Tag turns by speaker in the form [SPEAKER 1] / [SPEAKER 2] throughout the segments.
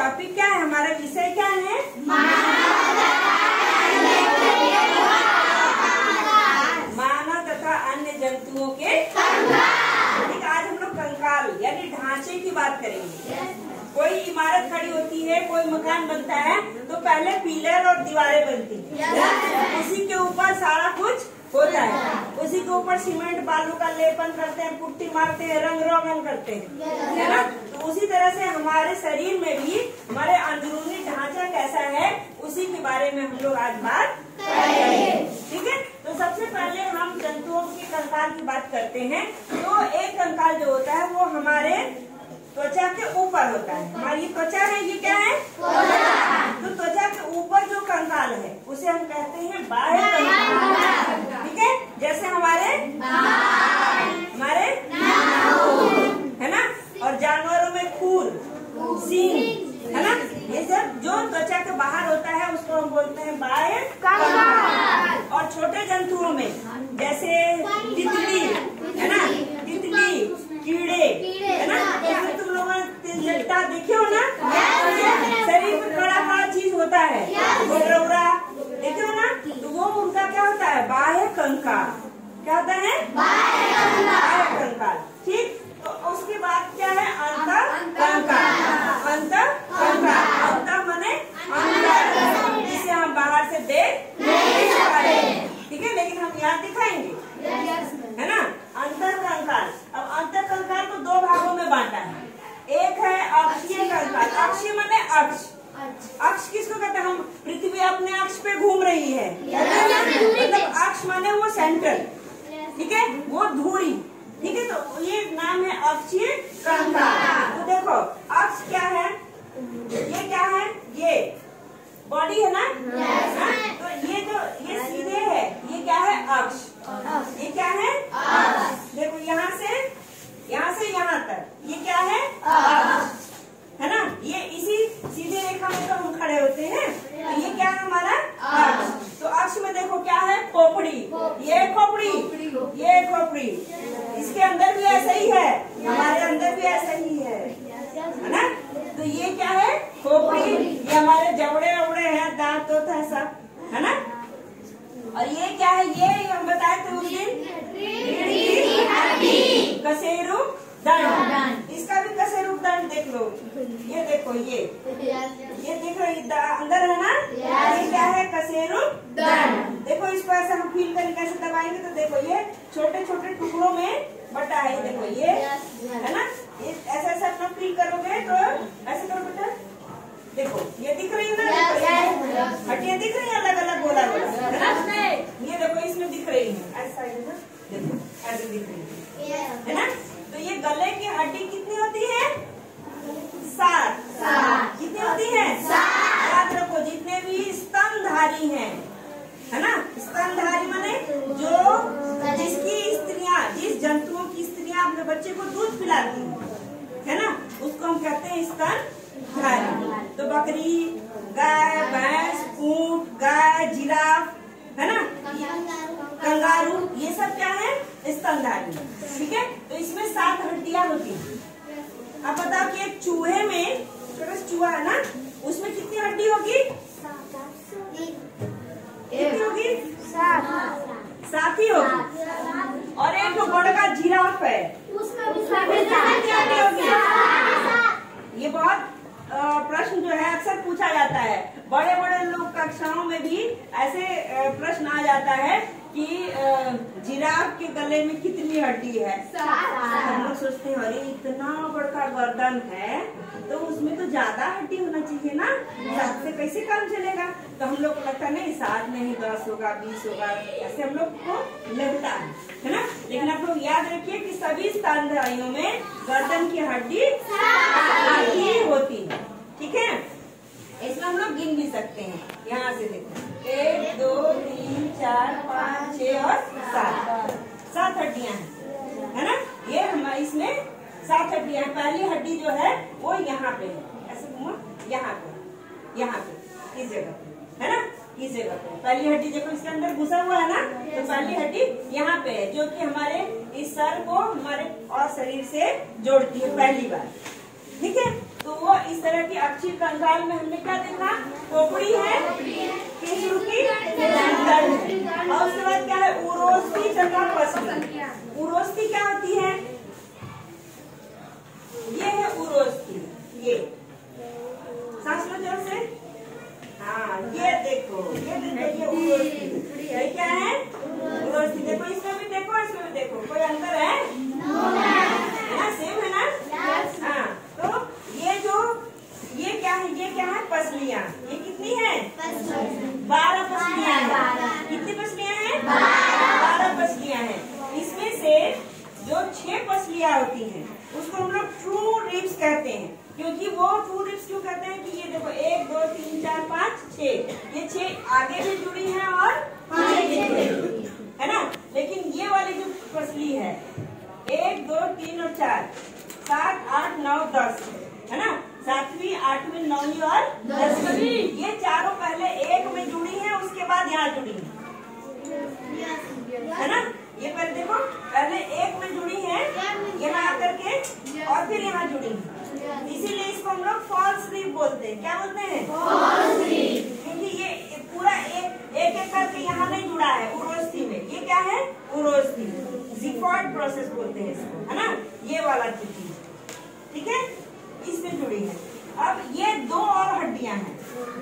[SPEAKER 1] Topic क्या है, हमारा विषय क्या है? मानव तथा अन्य जंतुओं के कंकाल। आज हम लोग कंकाल यानी ढांचे की बात करेंगे। कोई इमारत खड़ी होती है, कोई मकान बनता है तो पहले पिलर और दीवारें बनती है, उसी के ऊपर सारा कुछ होता है, उसी के ऊपर सीमेंट बालू का लेपन करते हैं, पुट्टी मारते हैं, रंग रोगन करते हैं, है ना। तो उसी तरह से हमारे शरीर में भी हमारे अंदरूनी ढांचा कैसा है उसी के बारे में हम लोग आज बात करेंगे। ठीक है, तो सबसे पहले हम जंतुओं के कंकाल की बात करते हैं। तो एक कंकाल जो होता है वो हमारे त्वचा के ऊपर होता है। हमारी त्वचा है, ये क्या है? तो त्वचा के ऊपर जो कंकाल है उसे हम कहते हैं बाह्य कंकाल। ठीक है, जैसे हमारे है ना, और जानवरों में खूर, सींग, है ना, ये सब जो त्वचा के बाहर होता है उसको हम बोलते हैं बाह्य कंकाल। और छोटे जंतुओं में जैसे तितली, है ना, तितली, कीड़े, है ना, जैसे तुम लोगों ने तिलचट्टा देखे हो ना, शरीर में बड़ा बड़ा चीज होता है, गोबरा देखे हो ना, तो वो उनका क्या होता है? बाह्य कंकाल। क्या होता है? बाह्य कंकाल। ठीक, तो उसके बाद क्या है? अंतः कंकाल। अंतः कंकाल, अंतः माने अंदर, जिसे हम बाहर से देख नहीं सकते। ठीक है, लेकिन हम यहाँ दिखाएंगे, है ना। अंतर कंकाल। अब अंतर कंकाल को दो भागों में बांटा है। एक है अक्षीय कंकाल। अक्षीय माने अक्ष। अक्ष किसको कहते हैं? हम पृथ्वी अपने अक्ष पे घूम रही है, मतलब अक्ष माने वो सेंटर, ठीक है, वो धुरी। ठीक है, तो ये नाम है अक्षीय कंकाल। तो देखो अक्ष क्या है, ये क्या है? ये बॉडी है ना, तो ये जो ये सीधे है ये क्या है? अक्ष। ये क्या है? अक्ष। देखो यहाँ से यहाँ तक ये क्या है? अक्ष, है ना। ये इसी सीधे रेखा में तो हम खड़े होते हैं, तो ये क्या है हमारा? अक्ष। तो अक्ष में देखो क्या है? खोपड़ी, ये खोपड़ी, ये खोपड़ी, इसके अंदर भी ऐसा ही है, हमारे अंदर भी ऐसा ही है ना। तो ये क्या है? खोपड़ी। ये हमारे जबड़े वबड़े हैं, दांत होता है सब, है ना। और ये क्या है? ये हम बताए थे उस दिन, कशेरुक दंड। इसका भी कशेरुक दंड देख लो, ये देखो, ये देख रहे अंदर है ना, ये क्या है? कशेरुक दंड। देखो इसको ऐसे हम फील करके कैसे दबाएंगे तो देखो ये छोटे छोटे टुकड़ों में बटा है। देखो ये है ना, ये ऐसे ऐसे अपना फील करोगे तो ऐसे करो बेटा, देखो ये दिख रही है ना, हड्डियाँ दिख रही है अलग अलग गोला गोला, है ना। ये देखो इसमें दिख रही है ऐसा, देखो ऐसे दिख रही है ना। तो ये गले की हड्डी कितनी होती है? 7। कितनी होती है? 7। याद रखो, जितने भी स्तनधारी हैं, है ना, स्तनधारी माने जो जिसकी स्त्रियाँ, जिस जंतुओं की स्त्रियाँ अपने बच्चे को दूध पिलाती है ना, उसको हम कहते हैं स्तनधारी। तो बकरी, गाय, भैंस, ऊंट, गाय, जिराफ, है ना, कंगारू, ये सब क्या है? स्तनधारी। ठीक है, तो इसमें 7 हड्डियां होती हैं। अब बताओ कि एक चूहे में, छोटा सा चूहा है ना, उसमें कितनी हड्डी होगी? कितनी होगी? 7 ही होगी। और एक जो बड़ा जिराफ है उसमें कितनी हड्डी होगी? ये बहुत प्रश्न जो है अक्सर पूछा जाता है, बड़े बड़े लोग कक्षाओं में भी ऐसे प्रश्न आ जाता है कि जिराफ के गले में कितनी हड्डी है। हम लोग सोचते हैं अरे इतना बड़ा गर्दन है तो उसमें तो ज्यादा हड्डी होना चाहिए ना, 7 से कैसे काम चलेगा। तो हम लोग को लगता नहीं 7 नहीं 10 होगा 20 होगा, ऐसे हम लोग को लगता है ना। लेकिन आप लोग याद रखिए कि सभी स्तनधारियों में गर्दन की हड्डी होती है। ठीक है, इसमें हम लोग गिन भी सकते हैं, यहाँ से देखो 1 2 3 4 5 6 और 7 हड्डियां हैं, है ना। ये हमारे इसमें 7 हड्डियां हैं। पहली हड्डी जो है वो यहाँ पे है, ऐसे घूमो, यहाँ पे इस जगह पे, है ना, इस जगह पे पहली हड्डी देखो, इसके अंदर घुसा हुआ है ना, तो पहली हड्डी यहाँ पे है जो कि हमारे इस सर को हमारे और शरीर से जोड़ती है पहली बार। ठीक है, तो वो इस तरह की अच्छी कंकाल में हमने क्या देखा, खोपड़ी है, केसरुकी दंड है, और उसके बाद क्या है, उरोस्थी तथा पसली। उरोस्थी क्या होती है, ये है उरोस्थी, ये सांस लो जोर से, हाँ ये देखो, ये उरोस्थी, ये क्या है उरोस्थी। देखो इसमें भी देखो, इसमें भी देखो, कोई अंतर है ना, सेम है ना। हाँ तो ये क्या है, ये क्या है, पसलियाँ। ये कितनी है, 12 पसलियाँ हैं। कितनी पसलियाँ हैं, 12 पसलियाँ हैं। इसमें से जो 6 पसलियाँ होती हैं उसको हम लोग ट्रू रिब्स कहते हैं। क्योंकि वो ट्रू रिब्स क्यों कहते हैं कि ये देखो 1 2 3 4 5 6, ये 6 आगे भी जुड़ी है और पीछे भी जुड़ी है ना। लेकिन ये वाली जो पसली है 1 2 3 और 4 7 8 9 10 है ना, 7वीं 8वीं 9वीं और 10वीं, ये चारों पहले एक में जुड़ी है, उसके बाद यहाँ जुड़ी है ना। ये पहले देखो, पहले एक में जुड़ी है यहाँ आकर के, और फिर यहाँ जुड़ी है, इसीलिए इसको हम लोग फॉल्स रिब बोलते हैं। क्या बोलते हैं, फॉल्स रिब, क्योंकि ये पूरा एक करके यहाँ नहीं जुड़ा है उरोस्थी में। ये क्या है, उरोस्थी, ज़िगॉट प्रोसेस बोलते हैं इसको, है ना, ये वाला चीज, ठीक है, इसमें जुड़ी है। अब ये 2 और हड्डियां हैं,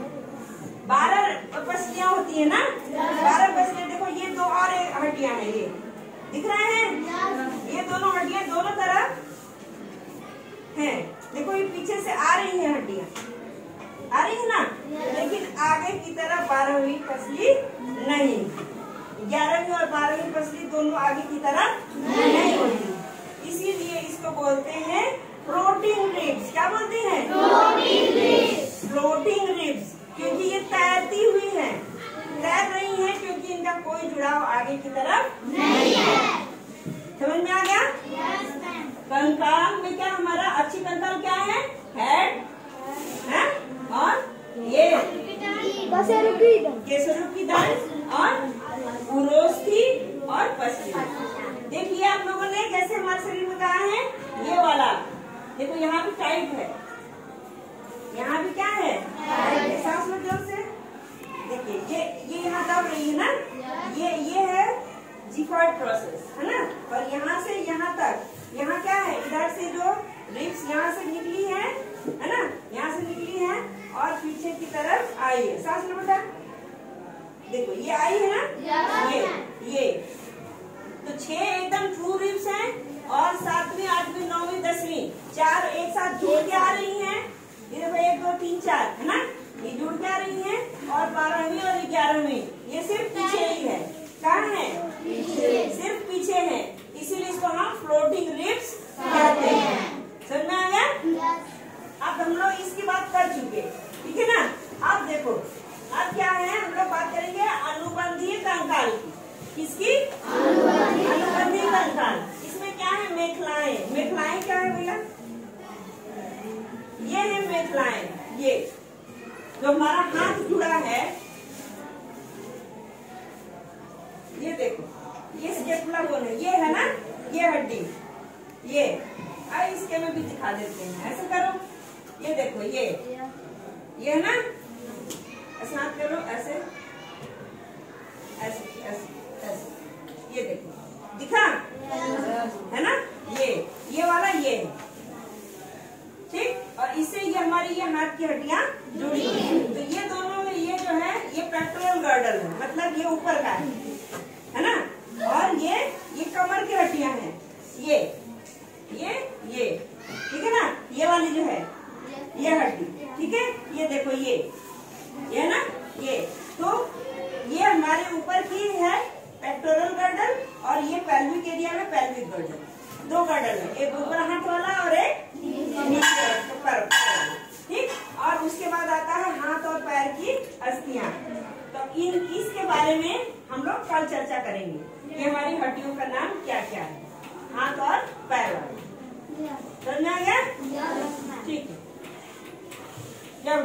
[SPEAKER 1] 12 पसलियां होती है ना, 12 पसलियां। देखो ये 2 और हड्डियां हैं, ये दिख रहे हैं, ये दोनों हड्डियां दोनों तरफ हैं। देखो ये पीछे से आ रही है हड्डियां, आ रही है ना, लेकिन आगे की तरफ 12वीं पसली नहीं, 11वीं और 12वीं पसली दोनों आगे की तरफ नहीं होती, इसीलिए इसको बोलते हैं फ्लोटिंग रिब्स। क्या बोलते हैं, फ्लोटिंग रिब्स, फ्लोटिंग रिब्स, क्योंकि ये तैरती हुई है, तैर रही है, क्योंकि इनका कोई जुड़ाव आगे की तरफ नहीं है। समझ में आ गया। कंकाल में क्या हमारा अच्छी कंकाल क्या है, हेड है, और ये केसरुकी दंड और उरोस्थी और पसली। देखिए आप लोगों ने जैसे हमारे शरीर में कहा है, ये वाला देखो यहाँ भी टाइट है, यहाँ भी क्या है, सांस लो जोर से। देखिए ये यहाँ दब रही है ना, ये है ज़िगॉट प्रोसेस, है ना, और यहाँ से यहाँ तक, यहाँ क्या है, इधर से जो रिब्स यहाँ से निकली है ना, यहाँ से निकली है और पीछे की तरफ आई है। सांस लो बेटा, देखो ये आई है ना, ये तो 6 एकदम ट्रू रिब्स हैं, और 7वीं 8वीं 9वीं 10वीं 4 एक साथ जुड़ के आ रही हैं। ये देखो 1 2 3 4 है ना, ये जुड़ के आ रही हैं, और 12वीं और 11वीं ये सिर्फ पीछे ही है। कहाँ है, सिर्फ पीछे है, इसीलिए इसको हम फ्लोटिंग रिब्स कहते हैं। समझ में आ गया। अब हम लोग इसकी बात कर चुके, ठीक है ना। अब देखो, अब क्या है, हम लोग बात करेंगे अनुबंधीय कंकाल की। किसकी, अनुबंधीय कंकाल। इसमें क्या है, मेखलाएं। मेखलाएं क्या है भैया, ये है मेखलाएं। ये जो हमारा हाथ जुड़ा है, ये देखो, ये स्टेपुला बोन है, ये है ना, ये हड्डी, ये इसके में भी दिखा देते हैं। ऐसे करो, ये देखो, ये है ना, ऐसे हाथ करो, ऐसे ऐसे ऐसे ऐसे, ये देखो, दिखा है ना, ये वाला ये है, ठीक। और इससे ये हमारी ये हाथ की हड्डियां जुड़ी हैं। तो ये दोनों में ये जो है, ये पेक्टोरल गर्डल है, मतलब ये ऊपर का है ना, और ये कमर की हड्डियां हैं, ये ठीक है ना, ये वाली जो है ये हड्डी, ठीक है। ये देखो, ये ना, ये तो ये हमारे ऊपर की है पेक्टोरल गर्डल, और ये पेल्विक एरिया में पेल्विक गर्डल। 2 गर्डल है, एक ऊपर हाथ वाला और एक नीचे ऊपर, ठीक। और उसके बाद आता है हाथ और पैर की अस्थियां। तो इसके बारे में हम लोग कल चर्चा करेंगे, ये हमारी हड्डियों का नाम क्या क्या है, हाथ और पैर वाले। समझ में आ गया, ठीक है।